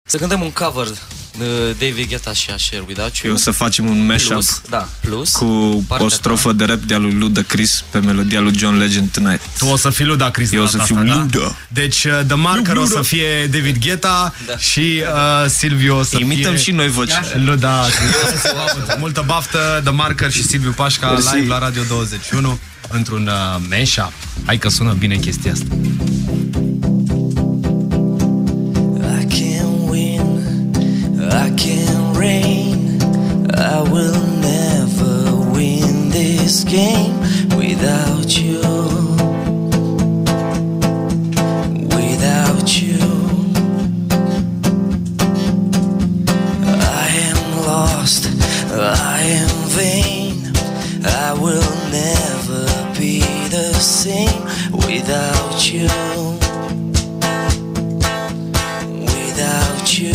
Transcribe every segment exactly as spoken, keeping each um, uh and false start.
Să cântăm un cover de David Guetta și Asher Without You. O să facem un mashup plus, da, plus cu o strofă de rap de-a lui Ludacris pe melodia lui John Legend Tonight. Tu o să fii Ludacris. Eu o să fiu Luda. Da? Deci The Marker o să fie David Guetta, da, și uh, Silviu o să Imităm fie... și noi voci. Luda. Multă baftă, The Marker și Silviu Pașca. Mersi. Live la Radio douăzeci și unu într-un uh, mashup. Hai că sună bine chestia asta. I can't reign, I will never win this game without you, without you. I am lost, I am vain, I will never be the same without you, without you.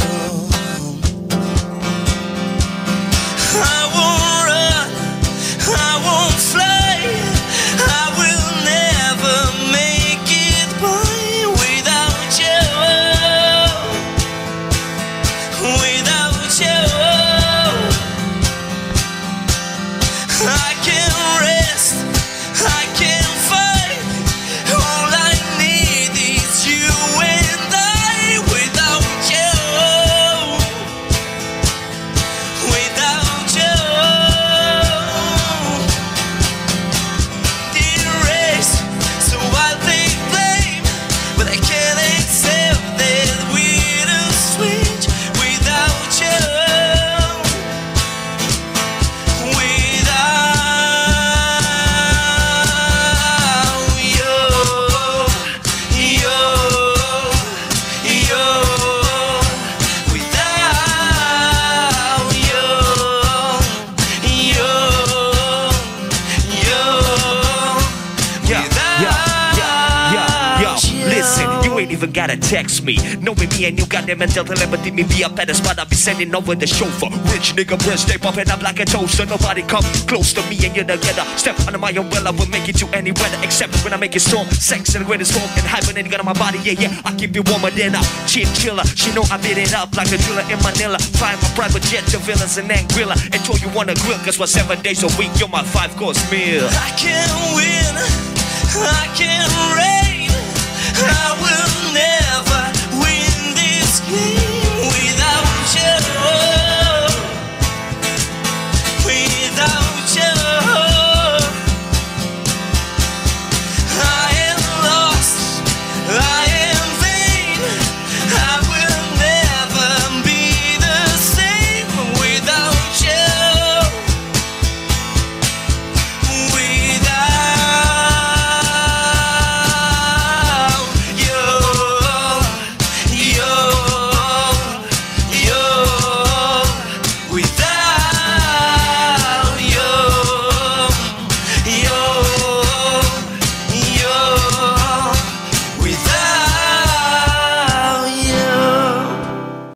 I won't run, I won't fly, I will never make it by without you, without you. I can't rest, I can't fight, all I need is you and I without you, without even gotta text me. Knowing me and you got them mental telepathy. Me be up at the spot, I'll be sending over the chauffeur. Rich nigga breast, stay popping up like a toaster. Nobody come close to me and you're together. Step under my umbrella, will make it to any weather. Except when I make it storm. Sex and the greatest form and hibernating got on my body. Yeah, yeah, I keep you warmer than a chinchilla. She know I beat it up like a driller in Manila. Flying my private jet to villas and Anguilla. And told you wanna grill, cause for seven days a week, you're my five course meal. I can't win, I can't reign, I will never win this game